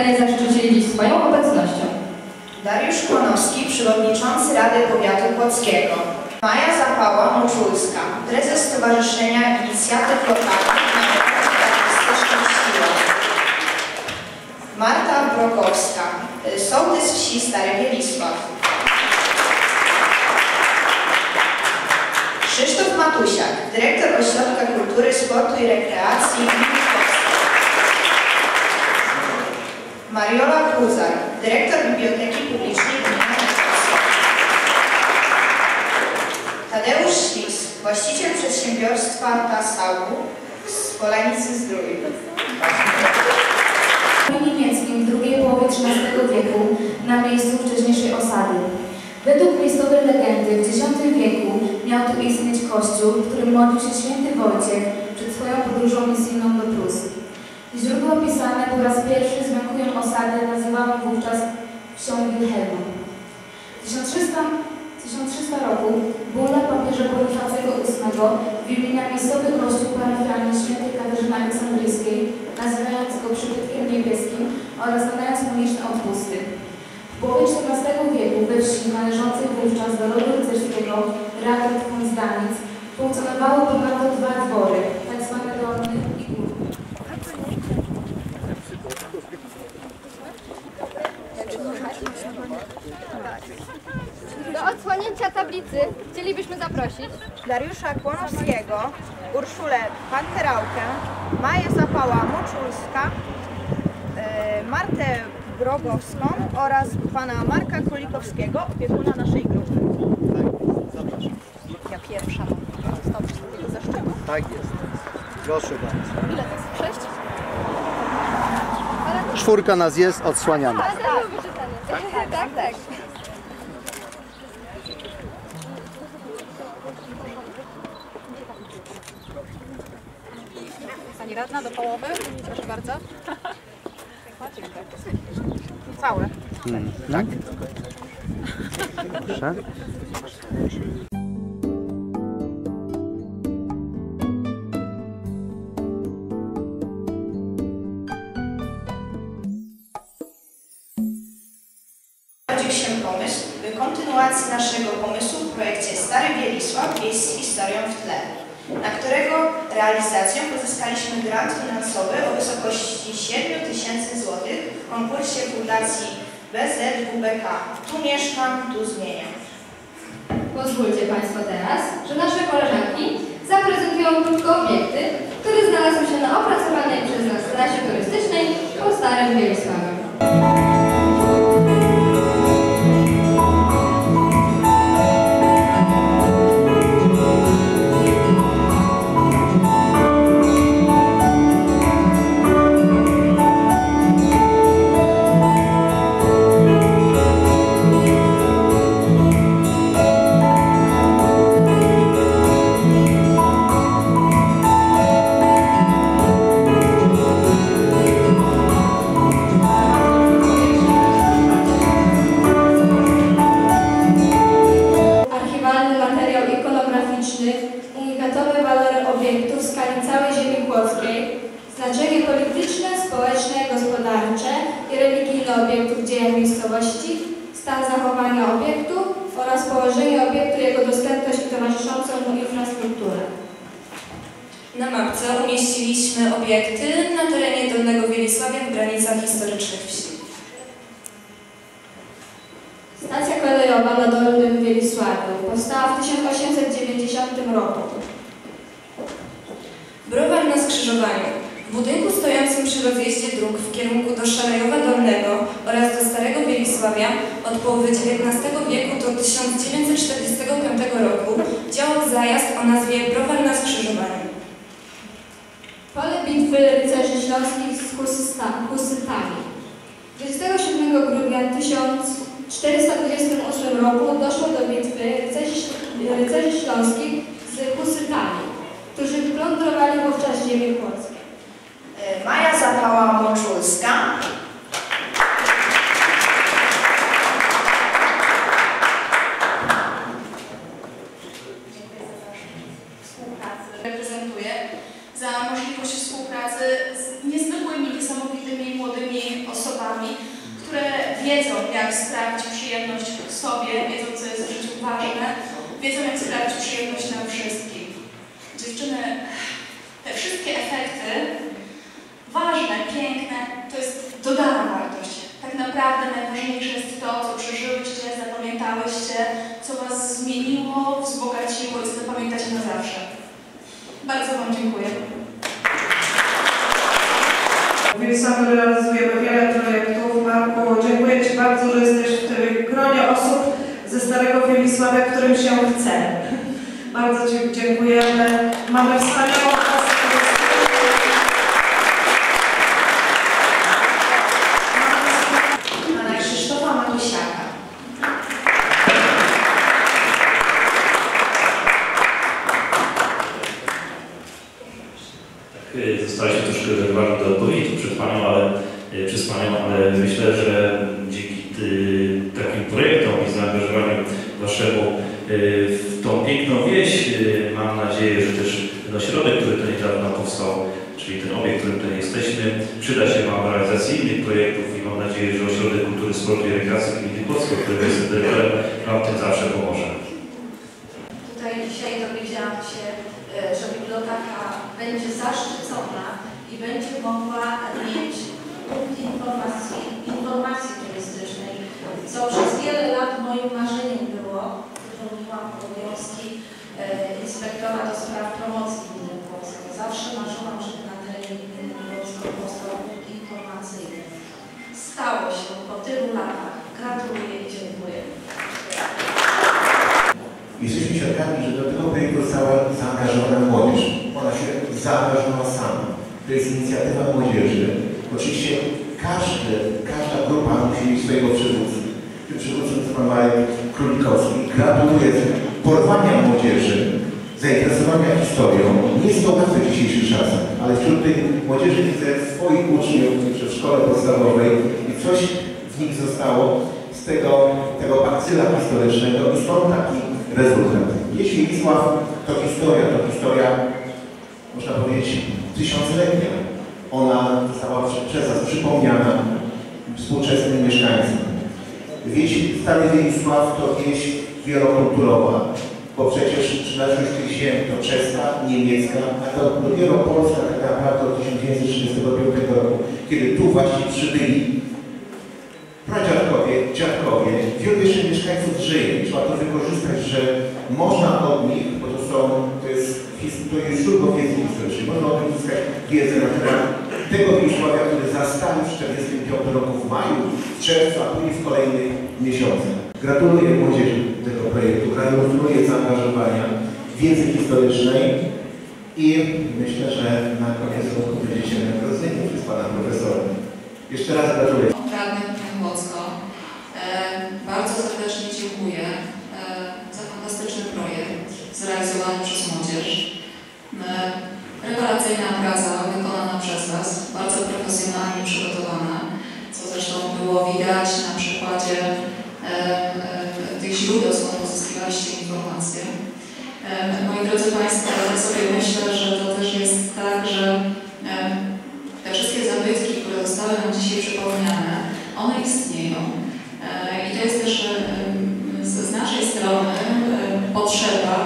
spotkanie zaszczycili dziś swoją obecnością Dariusz Kłonowski, przewodniczący Rady Powiatu Kłodzkiego. Maja Zapała-Moczulska, prezes Stowarzyszenia Inicjatyw Lokalnych na artystycznych siłach. Marta Brokowska, sołtys wsi Stary Wielisław. Krzysztof Matusiak, dyrektor Ośrodka Kultury, Sportu i Rekreacji gminy Kłodzka. Mariola Kruzar, dyrektor Biblioteki Publicznej gminy Kłodzka. Tadeusz Szlis, właściciel przedsiębiorstwa Tasału z Polanicy Zdrój. W niemieckim w drugiej połowie XIII wieku na miejscu wcześniejszej osady. Według miejscowej legendy w X wieku miał tu istnieć kościół, w którym modlił się święty Wojciech przed swoją podróżą misyjną do Prus. Źródła opisane po raz pierwszy z węchują osady nazywano wówczas wsią Wilhelmą. W 1300 roku bulla papieża Bonifacego VIII wymienia miejscowy kościół parafialny świętej Katarzyny Aleksandryjskiej, nazywając go przybytkiem niebieskim oraz nadając mu liczne odpusty. W połowie XIV wieku we wsi należącej wówczas do rodu rycerskiego Radek Konstanic funkcjonowały ponadto dwa dwory, tak zwane dolny i górny. Do odsłonięcia tablicy chcielibyśmy zaprosić Dariusza Kłonowskiego, Urszulę Panterałkę, Maję Zapała-Moczulska, Martę Brogowską oraz pana Marka Królikowskiego, opiekuna naszej grupy. Zapraszam. Ja pierwsza. Dostałam się takiego zaszczytu. Tak jest. Proszę bardzo. Ile to jest? 6? Czwórka nas jest, odsłaniamy. Ale to lubię czytanie. Tak. Pani radna do połowy. Proszę bardzo. Całe. Tak? Proszę. Narodził się pomysł kontynuacji naszego pomysłu w projekcie Stary Wielisław wieś z historią w tle, na którego realizację pozyskaliśmy grant finansowy o wysokości 7 000 złotych w konkursie Fundacji BZWBK. Tu mieszkam, tu zmieniam. Pozwólcie Państwo teraz, że nasze koleżanki zaprezentują krótko obiekty, które znalazły się na opracowanej przez nas trasie turystycznej po Starym Wielisławiu. Unikatowe walory obiektów w skali całej ziemi kłodzkiej, znaczenie polityczne, społeczne, gospodarcze i religijne obiektów dzieła miejscowości, stan zachowania obiektu oraz położenie obiektu, jego dostępność i towarzyszącą mu infrastrukturę. Na mapce umieściliśmy obiekty na terenie Dolnego Wielisławia w granicach historycznych wsi. Stacja kolejowa na Dolnym Wielisławiu powstała w 1890 roku. Browar na skrzyżowaniu. W budynku stojącym przy rozjeździe dróg w kierunku do Szarajowa Dolnego oraz do Starego Wielisławia od połowy XIX wieku do 1945 roku działał zajazd o nazwie Browar na skrzyżowaniu. Pole bitwy rycerzy śląskich z Husytami. 27 grudnia 1428 roku doszło do bitwy rycerzy śląskich z Husytami, którzy plądrowali wówczas ziemię kłodzką. Maja Zapała-Moczulska, reprezentuję, za możliwość współpracy z niezwykłymi, niesamowitymi młodymi osobami, wiedzą, jak sprawić przyjemność sobie, wiedzą, co jest w życiu ważne, wiedzą, jak sprawić przyjemność nam wszystkim. Dziewczyny, te wszystkie efekty, ważne, piękne, to jest dodana wartość. Tak naprawdę najważniejsze jest to, co przeżyłyście, zapamiętałyście, co was zmieniło, wzbogaciło i co zapamiętacie na zawsze. Bardzo wam dziękuję. Sami realizujemy wiele projektów. Marku, dziękuję ci bardzo, że jesteś w tym gronie osób ze Starego Wielisławia, którym się chce. Bardzo ci dziękujemy. Mamy wspaniałą osobę. Pana Krzysztofa Matusiaka. Zostaliśmy troszkę wyrwani do odpowiedzi przez Panią, ale myślę, że dzięki takim projektom i zaangażowaniu Waszemu w tą piękną wieś, mam nadzieję, że też ten ośrodek, który to niedawno powstał, czyli ten obiekt, w którym tutaj jesteśmy, przyda się Wam w realizacji innych projektów i mam nadzieję, że Ośrodek Kultury, Sportu i Rekreacji Gminy Kłodzko, który jest dyrektorem, Wam w tym zawsze pomoże. Tutaj dzisiaj dowiedziałam się, że biblioteka będzie zaszczycona i będzie mogła mieć punkt informacji turystycznej, co przez wiele lat moim marzeniem było, pełniłam obowiązki inspektora do spraw promocji gminy Kłodzko. Zawsze marzyłam, żeby na terenie gminy Kłodzko powstał punkt informacyjny. Stało się po tylu latach. Gratuluję i dziękuję. Jesteśmy świadkami, że do tego projektu została zaangażowana młodzież. Ona się zaangażowała sama. To jest inicjatywa młodzieży. Oczywiście każda grupa musi mieć swojego przywódcę. Tym przywódcą jest pan Marek Królikowski. Gratuluję porwania młodzieży, zainteresowania historią. Nie jest to łatwe w dzisiejszych czasach, ale wśród tej młodzieży widzę swoich uczniów w szkole podstawowej i coś w nich zostało z tego bakcyla historycznego i stąd taki rezultat. Jeśli Wisław to historia, można powiedzieć, tysiącletnia. Ona została przez nas przypomniana współczesnym mieszkańcom. Wieś Stary Wielisław to wieś wielokulturowa, bo przecież przynależność tych ziem to czeska, niemiecka, a to dopiero Polska tak naprawdę od 1935 roku, kiedy tu właśnie przybyli pradziadkowie, dziadkowie, wielu jeszcze mieszkańców żyje. Trzeba to wykorzystać, że można od nich, bo to jest źródło wiedzy historycznej, można od nich uzyskać wiedzę na temat tego Wielisławia, który zastali w 1945 roku w maju, w czerwcu, a później w kolejnych miesiącach. Gratuluję młodzieży tego projektu, gratuluję zaangażowania, wiedzy historycznej i myślę, że na koniec roku będziecie nagrodzeni przez pana profesora. Jeszcze raz gratuluję. Radnych Gminy Kłodzko. Bardzo serdecznie dziękuję za fantastyczny projekt zrealizowany przez młodzież. Rewelacyjna praca wykonana przez Was, bardzo profesjonalnie przygotowana, co zresztą było widać na przykładzie tych źródeł, skąd pozyskiwaliście informacje. Moi drodzy Państwo, ja sobie myślę, że to też jest tak, że te wszystkie zabytki, które zostały nam dzisiaj przypomniane, one istnieją. I to jest też z naszej strony potrzeba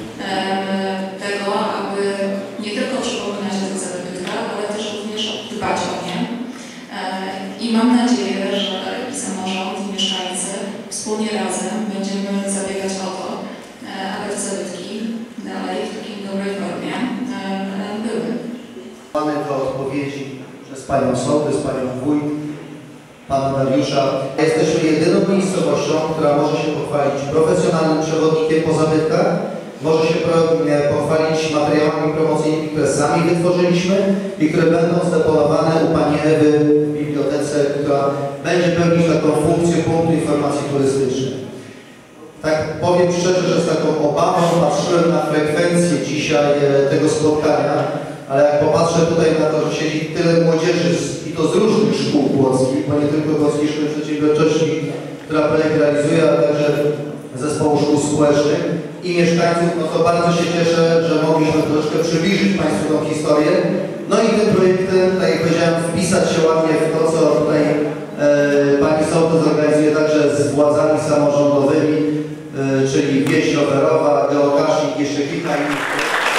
tego, aby nie tylko przypominać o tych zabytkach, ale też również dbać o nie. I mam nadzieję, że i samorząd, i mieszkańcy wspólnie razem będziemy zabiegać o to, aby te zabytki dalej w takiej dobrej formie były. Mamy do odpowiedzi przez Panią Sołtys, Panią Wójt, Pana Dariusza. Jesteśmy jedyną miejscowością, która może się pochwalić profesjonalnym przewodnikiem po zabytkach, może się pochwalić materiałami promocyjnymi, które sami wytworzyliśmy i które będą zdeponowane u Pani Ewy w bibliotece, która będzie pełnić taką funkcję punktu informacji turystycznej. Tak powiem szczerze, że z taką obawą patrzyłem na frekwencję dzisiaj tego spotkania, ale jak popatrzę tutaj na to, że siedzi tyle młodzieży i to z różnych szkół kłodzkich, bo nie tylko Kłodzkiej Szkoły Przedsiębiorczości, która projekt realizuje, ale także Zespołu Szkół Społecznych i mieszkańców, no to bardzo się cieszę, że mogliśmy troszkę przybliżyć Państwu tą historię. No i tym projektem, tak jak powiedziałem, wpisać się ładnie w to, co tutaj Pani sołtys organizuje także z władzami samorządowymi, czyli wieś rowerowa, geocaching, jeszcze kilka innych.